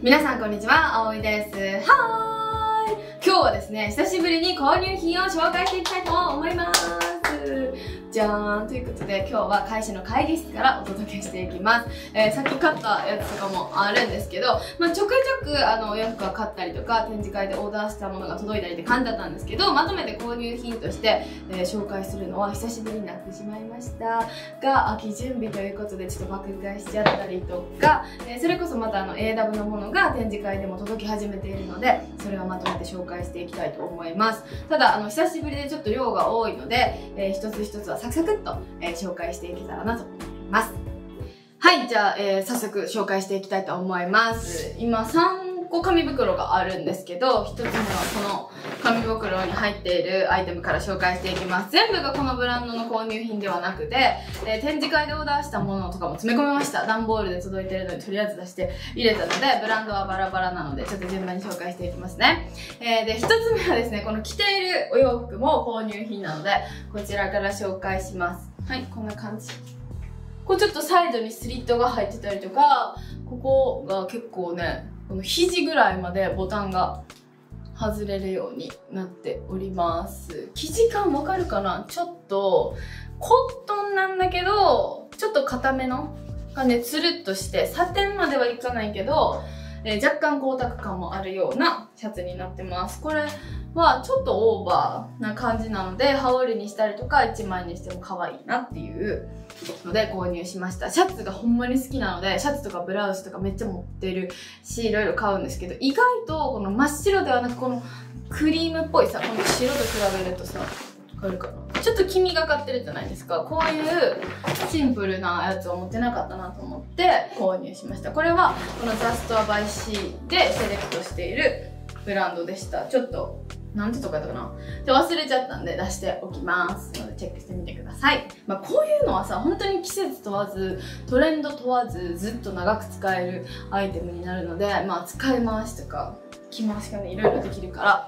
皆さんこんにちは、あおいです。はーい。今日はですね、久しぶりに購入品を紹介していきたいと思います。じゃーん。ということで、今日は会社の会議室からお届けしていきます。さっき買ったやつとかもあるんですけど、ちょくちょくお洋服は買ったりとか、展示会でオーダーしたものが届いたりって感じだったんですけど、まとめて購入品として、紹介するのは久しぶりになってしまいましたが、秋準備ということでちょっと爆買いしちゃったりとか、それこそまたAW のものが展示会でも届き始めているので、それをまとめて紹介していきたいと思います。ただ久しぶりでちょっと量が多いので、一つ一つはサクサクっと、紹介していけたらなと思います。はい、じゃあ、早速紹介していきたいと思います。今3個紙袋があるんですけど、1つ目はこの紙袋に入っているアイテムから紹介していきます。全部がこのブランドの購入品ではなくて、展示会でオーダーしたものとかも詰め込みました。段ボールで届いてるのにとりあえず出して入れたので、ブランドはバラバラなので、ちょっと順番に紹介していきますね。で、1つ目はですね、この着ているお洋服も購入品なので、こちらから紹介します。はい、こんな感じ。こうちょっとサイドにスリットが入ってたりとか、ここが結構ね、この肘ぐらいまでボタンが外れるようになっております。生地感わかるかな？ちょっとコットンなんだけど、ちょっと硬めのがね、つるっとして、サテンまではいかないけど、若干光沢感もあるようなシャツになってます。これはちょっとオーバーな感じなので、羽織にしたりとか1枚にしても可愛いなっていうので購入しました。シャツがほんまに好きなので、シャツとかブラウスとかめっちゃ持ってるし、いろいろ買うんですけど、意外とこの真っ白ではなく、このクリームっぽいさ、この白と比べるとさ、わかるかな？ちょっと黄みがかってるじゃないですか。こういうシンプルなやつを持ってなかったなと思って購入しました。これはこのザストアバイシーでセレクトしているブランドでした。ちょっとなんてとかやったかなで忘れちゃったんで出しておきますのでチェックしてみてください。こういうのはさ、本当に季節問わずトレンド問わずずっと長く使えるアイテムになるので、使い回しとか着回しがね、いろいろできるから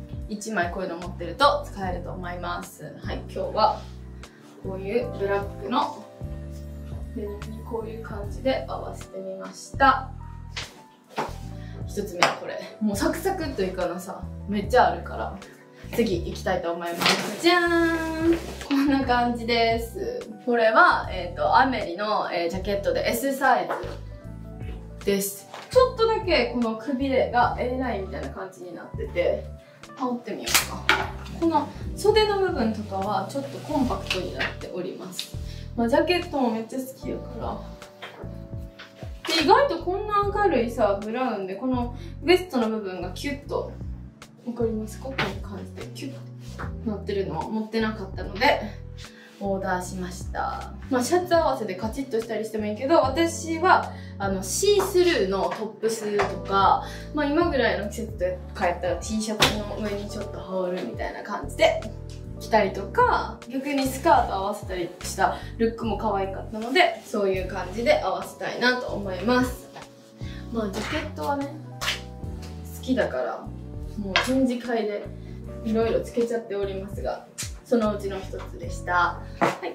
1枚こういうの持ってると使えると思います。はい、今日はこういうブラックのデニムにこういう感じで合わせてみました。1つ目はこれ。もうサクサクっといかなさ、めっちゃあるから。次行きたいと思います。じゃーん！こんな感じです。これは、アメリの、ジャケットで S サイズです。ちょっとだけこのくびれが A ラインみたいな感じになってて、羽織ってみようか。この袖の部分とかはちょっとコンパクトになっております。ジャケットもめっちゃ好きやから。で、意外とこんな明るいさ、ブラウンで、このウエストの部分がキュッと、わかりますか？こういう感じでキュッとなってるのを持ってなかったので、オーダーしました。シャツ合わせでカチッとしたりしてもいいけど、私は、シースルーのトップスとか、今ぐらいの季節で帰ったら T シャツの上にちょっと羽織るみたいな感じで着たりとか、逆にスカート合わせたりしたルックも可愛かったので、そういう感じで合わせたいなと思います。ジャケットはね、好きだから、もう展示会でいろいろつけちゃっておりますが、そのうちの一つでした。はい、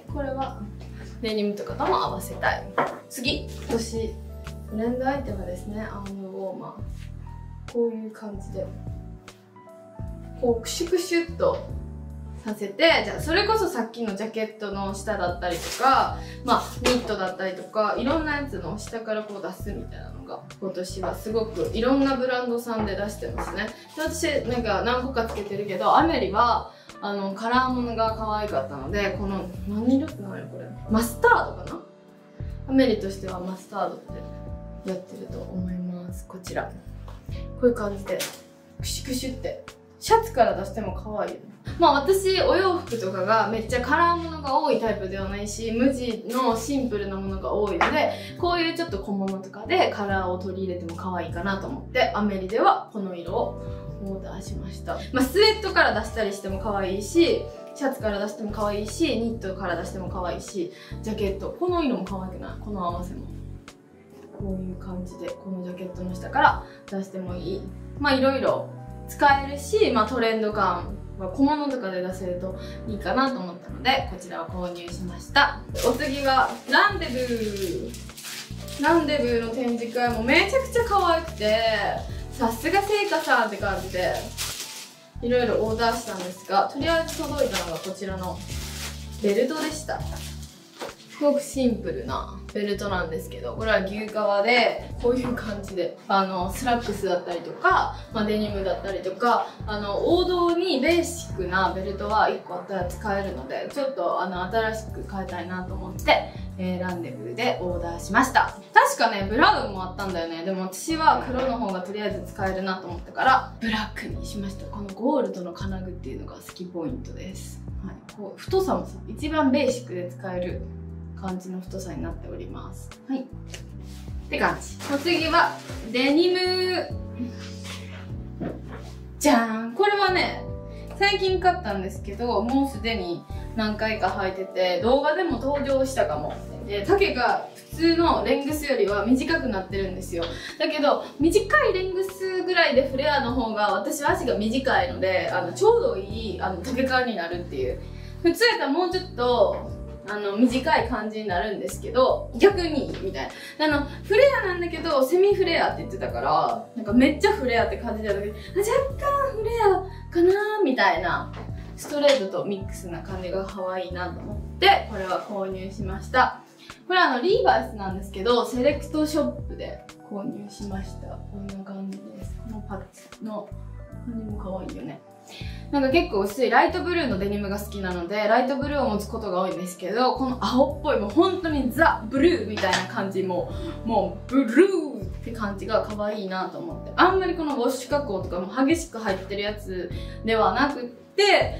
これはデニムとかとも合わせたい。次、今年トレンドアイテムですね、アームウォーマー。こういう感じで、こうクシュクシュっとさせて、じゃあそれこそさっきのジャケットの下だったりとか、ニットだったりとか、いろんなやつの下からこう出すみたいなのが今年はすごくいろんなブランドさんで出してますね。で、私なんか何個かつけてるけど、アメリはカラーものが可愛かったので、この何色って何やこれ、マスタードかな。アメリとしてはマスタードってやってると思います。こちらこういう感じでクシュクシュってシャツから出しても可愛いよね。私お洋服とかがめっちゃカラーものが多いタイプではないし、無地のシンプルなものが多いので、こういうちょっと小物とかでカラーを取り入れても可愛いかなと思って、アメリではこの色をオーダーしました。スウェットから出したりしても可愛いし、シャツから出しても可愛いし、ニットから出しても可愛いし、ジャケット、この色も可愛くない？この合わせもこういう感じで、このジャケットの下から出してもいい。いろいろ使えるし、トレンド感は小物とかで出せるといいかなと思ったので、こちらを購入しました。お次はランデブー。 ランデブーの展示会もめちゃくちゃ可愛くて、さすが聖華さんって感じでいろいろオーダーしたんですが、とりあえず届いたのがこちらのベルトでした。すごくシンプルなベルトなんですけど、これは牛革でこういう感じでスラックスだったりとか、デニムだったりとか、王道にベーシックなベルトは1個あったら使えるので、ちょっと新しく変えたいなと思って、ランデブーでオーダーしました。確かねブラウンもあったんだよね。でも私は黒の方がとりあえず使えるなと思ったからブラックにしました。このゴールドの金具っていうのが好きポイントです。はい、こう太さもさ、一番ベーシックで使える感じの太さになっております。はい。って感じ。お次はデニム。じゃーん。これはね、最近買ったんですけど、もうすでに何回か履いてて、動画でも登場したかも。で、丈が普通のレングスよりは短くなってるんですよ。だけど、短いレングスぐらいでフレアの方が、私は足が短いので、ちょうどいい丈感になるっていう。普通やったらもうちょっと、短い感じになるんですけど、逆にみたいな。フレアなんだけど、セミフレアって言ってたから、なんかめっちゃフレアって感じだったけど、若干フレアかなーみたいな、ストレートとミックスな感じが可愛いなと思って、これは購入しました。これはリーバイスなんですけど、セレクトショップで購入しました。こんな感じです。このパッチの感じも可愛いよね。なんか結構薄いライトブルーのデニムが好きなので、ライトブルーを持つことが多いんですけど、この青っぽい、もう本当にザ・ブルーみたいな感じ、もうブルーって感じが可愛いなと思って。あんまりこのウォッシュ加工とかも激しく入ってるやつではなくって、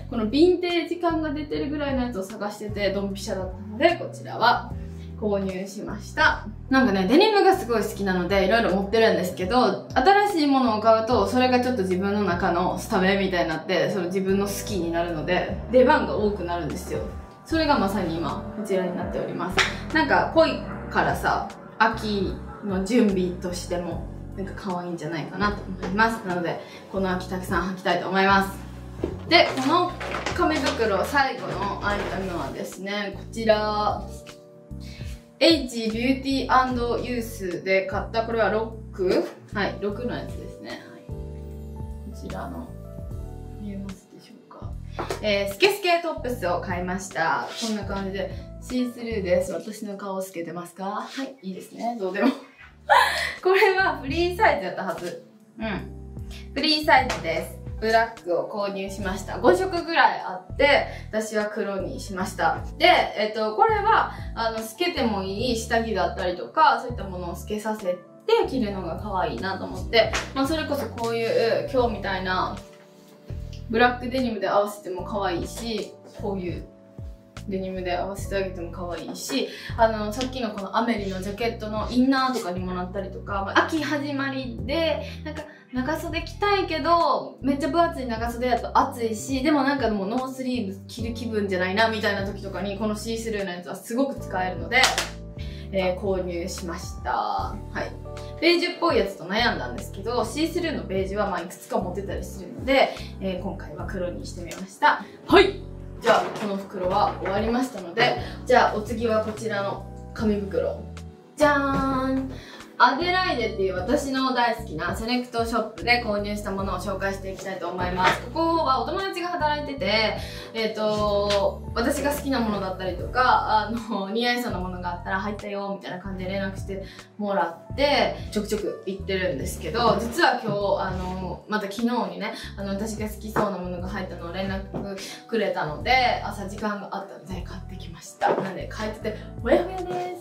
このヴィンテージ感が出てるぐらいのやつを探してて、ドンピシャだったので、こちらは購入しました。なんかね、デニムがすごい好きなので、いろいろ持ってるんですけど、新しいものを買うと、それがちょっと自分の中のスタメみたいになって、その自分の好きになるので、出番が多くなるんですよ。それがまさに今、こちらになっております。なんか、濃いからさ、秋の準備としても、なんか可愛いんじゃないかなと思います。なので、この秋たくさん履きたいと思います。で、この紙袋、最後のアイテムはですね、こちら、H ビューティー&ユースで買った、これはロック、はい、6のやつですね。はい、こちらの、見えますでしょうか。スケスケトップスを買いました。こんな感じで、シースルーです。私の顔透けてますか？はい、いいですね。どうでも。これはフリーサイズやったはず。うん。フリーサイズです。ブラックを購入しました。5色ぐらいあって、私は黒にしました。で、これは、透けてもいい下着だったりとか、そういったものを透けさせて着るのが可愛いなと思って、それこそこういう今日みたいなブラックデニムで合わせても可愛いし、こういうデニムで合わせてあげても可愛いし、さっきのこのアメリのジャケットのインナーとかにもなったりとか、秋始まりで、なんか長袖着たいけど、めっちゃ分厚い長袖だと暑いし、でもなんかもうノースリーブ着る気分じゃないなみたいな時とかに、このシースルーのやつはすごく使えるので、購入しました。はい。ベージュっぽいやつと悩んだんですけど、シースルーのベージュはいくつか持ってたりするので、今回は黒にしてみました。はい。じゃあ、この袋は終わりましたので、じゃあお次はこちらの紙袋。じゃーん。アデライデっていう私の大好きなセレクトショップで購入したものを紹介していきたいと思います。ここはお友達が働いてて、私が好きなものだったりとか、似合いそうなものがあったら入ったよみたいな感じで連絡してもらって、ちょくちょく行ってるんですけど、実は今日、また昨日にね、私が好きそうなものが入ったのを連絡くれたので、朝時間があったので買ってきました。なんで、帰ってて、ほやほやです。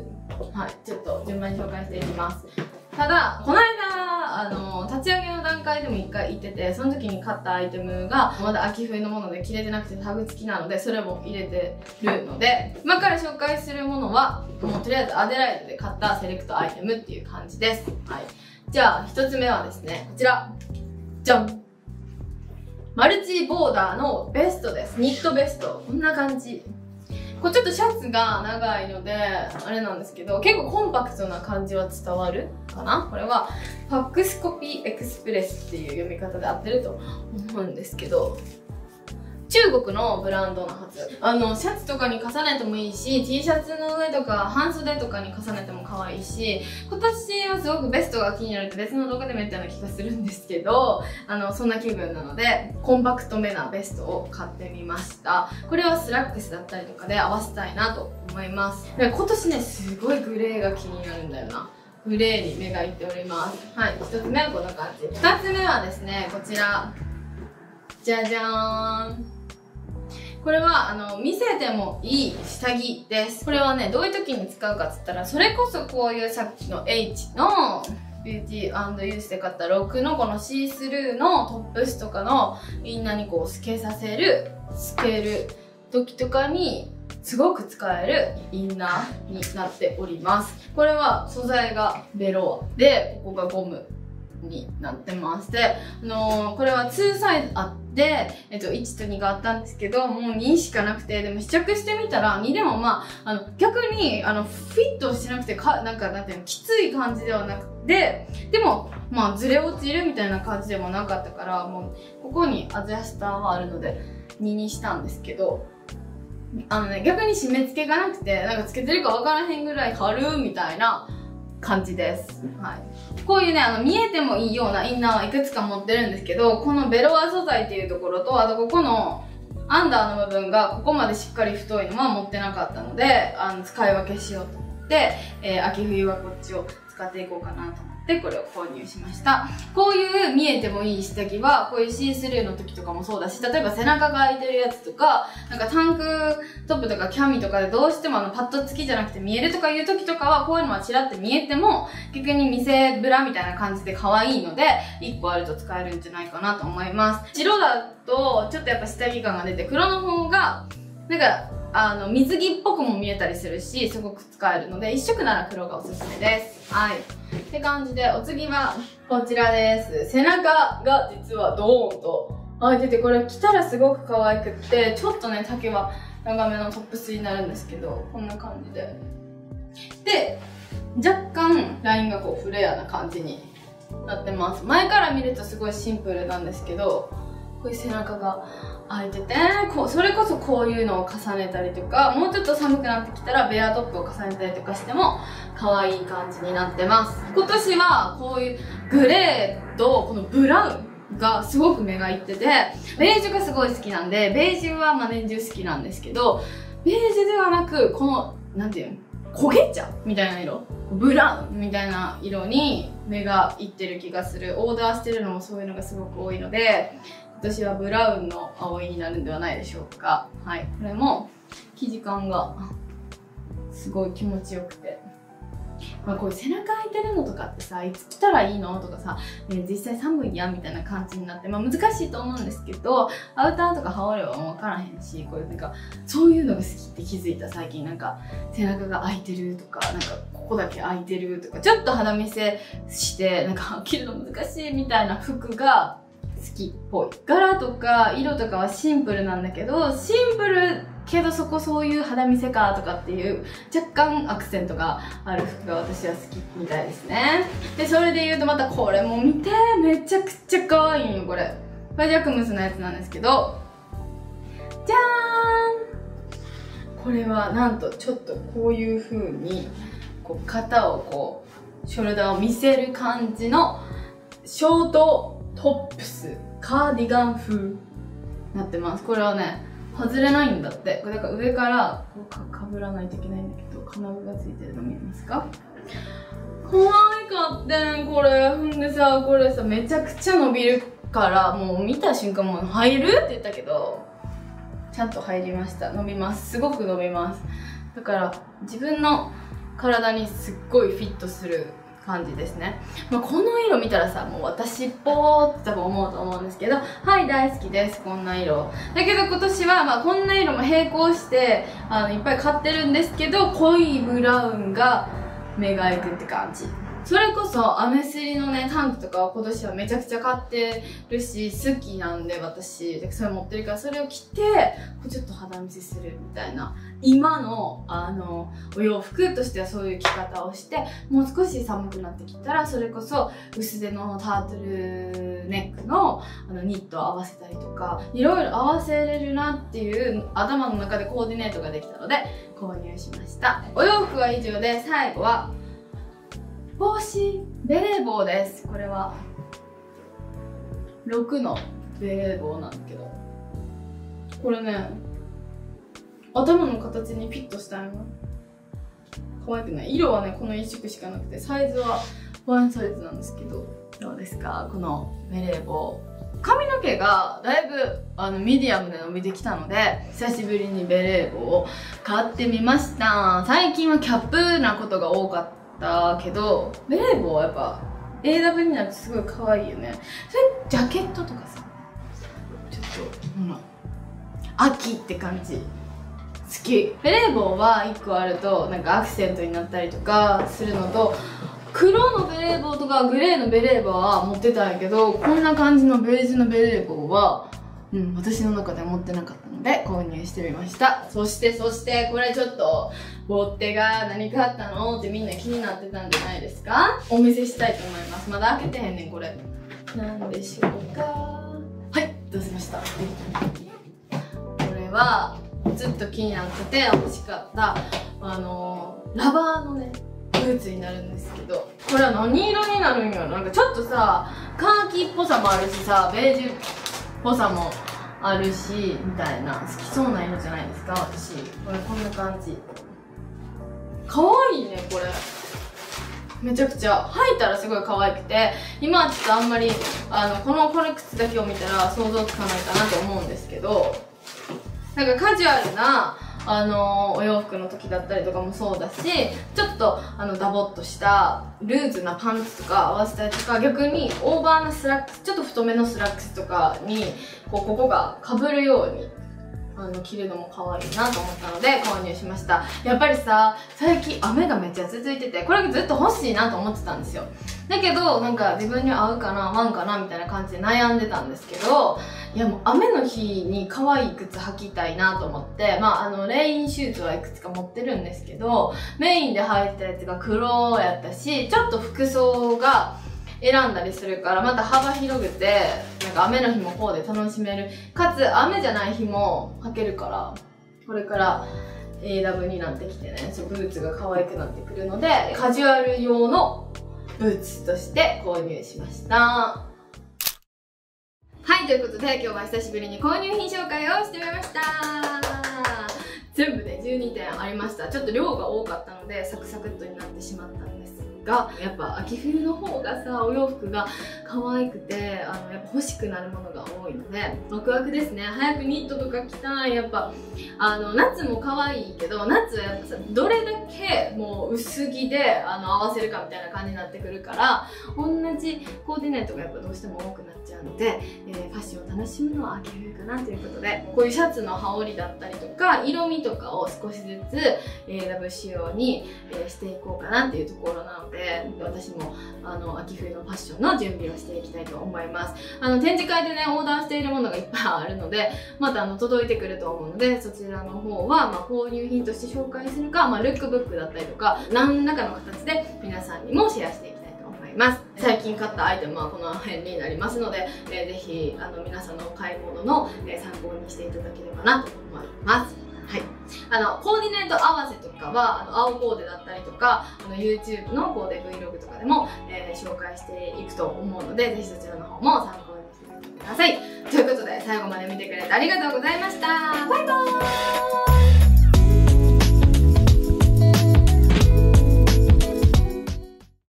はい、ちょっと順番に紹介していきます。ただ、この間、立ち上げの段階でも1回行ってて、その時に買ったアイテムが、まだ秋冬のもので着れてなくてタグ付きなので、それも入れてるので、今から紹介するものは、もうとりあえずアデライドで買ったセレクトアイテムっていう感じです。はい。じゃあ、1つ目はですね、こちら。じゃん！マルチボーダーのベストです。ニットベスト。こんな感じ。これちょっとシャツが長いので、あれなんですけど、結構コンパクトな感じは伝わるかな？これは、ファックスコピーエクスプレスっていう読み方で合ってると思うんですけど、 中国のブランドのはず。シャツとかに重ねてもいいし、T シャツの上とか半袖とかに重ねても可愛いし、今年はすごくベストが気になるって別の動画でも言ったような気がするんですけど、そんな気分なので、コンパクトめなベストを買ってみました。これはスラックスだったりとかで合わせたいなと思います。で今年ね、すごいグレーが気になるんだよな。グレーに目がいっております。はい、1つ目はこんな感じ。2つ目はですね、こちら。じゃじゃーん。これは、見せてもいい下着です。これはね、どういう時に使うかっつったら、それこそこういうさっきの H のビューティー&ユースで買った6のこのシースルーのトップスとかのみんなにこう透けさせる、透ける時とかにすごく使えるインナーになっております。これは素材がベロアで、ここがゴムになってまして、これは2サイズあって、1と2があったんですけど、もう2しかなくて、でも試着してみたら、2でもまあ、逆に、フィットしてなくて、なんていうの、きつい感じではなくて、でも、まあ、ずれ落ちるみたいな感じでもなかったから、もう、ここにアジャスターはあるので、2にしたんですけど、逆に締め付けがなくて、なんかつけてるかわからへんぐらい軽みたいな感じです。はい。こういうね、見えてもいいようなインナーはいくつか持ってるんですけど、このベロア素材っていうところと、あとここのアンダーの部分がここまでしっかり太いのは持ってなかったので、使い分けしようと思って、秋冬はこっちを使っていこうかなと思って、これを購入しました。こういう見えてもいい下着は、こういうシースルーの時とかもそうだし、例えば背中が開いてるやつとか、なんかタンクトップとかキャミとかでどうしてもパッド付きじゃなくて見えるとかいう時とかは、こういうのはチラって見えても、逆に見せブラみたいな感じで可愛いので、1個あると使えるんじゃないかなと思います。白だと、ちょっとやっぱ下着感が出て、黒の方が、なんか、水着っぽくも見えたりするし、すごく使えるので、一色なら黒がおすすめです。はい。って感じで、お次は、こちらです。背中が実はドーンと開いてて、これ着たらすごく可愛くって、ちょっとね、丈は長めのトップスになるんですけど、こんな感じで。で、若干、ラインがこう、フレアな感じになってます。前から見るとすごいシンプルなんですけど、こういう背中が開いてて、それこそこういうのを重ねたりとか、もうちょっと寒くなってきたらベアトップを重ねたりとかしても可愛い感じになってます。今年はこういうグレーとこのブラウンがすごく目がいってて、ベージュがすごい好きなんで、ベージュは年中好きなんですけど、ベージュではなく、この、なんていうの、焦げ茶みたいな色、ブラウンみたいな色に目がいってる気がする。オーダーしてるのもそういうのがすごく多いので、今年はブラウンの葵になるんではないでしょうか。はい。これも生地感がすごい気持ちよくて。まあこういう背中開いてるのとかってさ、いつ着たらいいのとかさ、ね、実際寒いやんみたいな感じになって、まあ難しいと思うんですけど、アウターとか羽織れば分からへんし、こういうなんか、そういうのが好きって気づいた最近。なんか、背中が開いてるとか、なんか、ここだけ開いてるとか、ちょっと肌見せして、なんか、着るの難しいみたいな服が、好きっぽい。柄とか色とかはシンプルなんだけど、シンプルけどそこそういう肌見せかとかっていう若干アクセントがある服が私は好きみたいですね。で、それで言うとまたこれも見て、めちゃくちゃ可愛いんよ、これ。これジャクムスのやつなんですけど、じゃーん！これはなんとちょっとこういう風に、こう肩をこう、ショルダーを見せる感じのショートトップス、カーディガン風になってます。これはね、外れないんだって。これだから上からこうかぶらないといけないんだけど、金具がついてるの見えますか？可愛かってん、これ。ほんでさ、これさ、めちゃくちゃ伸びるから、もう見た瞬間もう入るって言ったけど、ちゃんと入りました。伸びます。すごく伸びます。だから、自分の体にすっごいフィットする感じですね。まあ、この色見たらさ、もう私っぽーって多分思うと思うんですけど、はい、大好きです、こんな色。だけど今年は、まあ、こんな色も並行して、いっぱい買ってるんですけど、濃いブラウンが目がいくって感じ。 それこそアメスリのね、タンクとかを今年はめちゃくちゃ買ってるし、好きなんで私、それ持ってるから、それを着て、ちょっと肌見せするみたいな、今の、お洋服としてはそういう着方をして、もう少し寒くなってきたら、それこそ薄手のタートルネックのニットを合わせたりとか、いろいろ合わせれるなっていう頭の中でコーディネートができたので、購入しました。お洋服は以上で、最後は、帽子、ベレー帽です。これは6のベレー帽なんだけど、これね、頭の形にフィットしたいの。可愛くない？色はね、この1色しかなくて、サイズはワンサイズなんですけど、どうですか？このベレー帽。髪の毛がだいぶミディアムで伸びてきたので、久しぶりにベレー帽を買ってみました。最近はキャップなことが多かったけど、ベレー帽はやっぱ AW になるとすごい可愛いよね。それジャケットとかさ、ちょっとほら秋って感じ好き。ベレー帽は1個あるとなんかアクセントになったりとかするのと、黒のベレー帽とかグレーのベレー帽は持ってたんやけど、こんな感じのベージュのベレー帽は私の中では持ってなかったので購入してみました。そしてこれちょっとボッテが何買ったのってみんな気になってたんじゃないですか？お見せしたいと思います。まだ開けてへんねん。これなんでしょうか？はい、出せました。これはずっと気になってて欲しかったラバーのねブーツになるんですけど、これは何色になるんやろ。なんかちょっとさカーキっぽさもあるしさ、ベージュっぽさもあるしみたいな、好きそうな色じゃないですか。私これこんな感じ、かわいいね。これめちゃくちゃ履いたらすごい可愛くて、今はちょっとあんまりこれ靴だけを見たら想像つかないかなと思うんですけど、なんかカジュアルなお洋服の時だったりとかもそうだし、ちょっとダボっとしたルーズなパンツとか合わせたりとか、逆にオーバーなスラックス、ちょっと太めのスラックスとかにここが被るように着るのも可愛いなと思ったので購入しました。やっぱりさ、最近雨がめっちゃ続いてて、これずっと欲しいなと思ってたんですよ。だけどなんか自分に合うかな合わんかなみたいな感じで悩んでたんですけど、いやもう雨の日に可愛い靴履きたいなと思って、レインシューズはいくつか持ってるんですけど、メインで履いてたやつが黒やったし、ちょっと服装が選んだりするからまた幅広くて、なんか雨の日もこうで楽しめる、かつ雨じゃない日も履けるから、これから AW になってきてね、ブーツが可愛くなってくるので、カジュアル用のブーツとして購入しました。はい、ということで今日は久しぶりに購入品紹介をしてみました。全部で12点ありました。ちょっと量が多かったのでサクサクっとになってしまったんですが、やっぱ秋冬の方がさ、お洋服が可愛くてやっぱ欲しくなるものが多いのでワクワクですね。早くニットとか着たい。やっぱ夏も可愛いけど、夏はやっぱさ、どれだけもう薄着で合わせるかみたいな感じになってくるから、同じコーディネートがやっぱどうしても多くなっちゃうので、ファッションを楽しむのは秋冬かなということで、こういうシャツの羽織だったりとか色味とかを少しずつ AW 仕様にしていこうかなっていうところなので、私も秋冬のファッションの準備をしていきたいと思います。展示会でねオーダーしているものがいっぱいあるので、また届いてくると思うので、そちらの方は購入品として紹介するか、ルックブックだったりとか何らかの形で皆さんにもシェアしていきたいと思います。最近買ったアイテムはこの辺になりますので、ぜひ皆さんのお買い物の参考にしていただければなと思います。はい、コーディネート合わせとかは青コーデだったりとかYouTube のコーデ Vlog とかでも、紹介していくと思うので、ぜひそちらの方も参考にしてみてください。ということで最後まで見てくれてありがとうございました。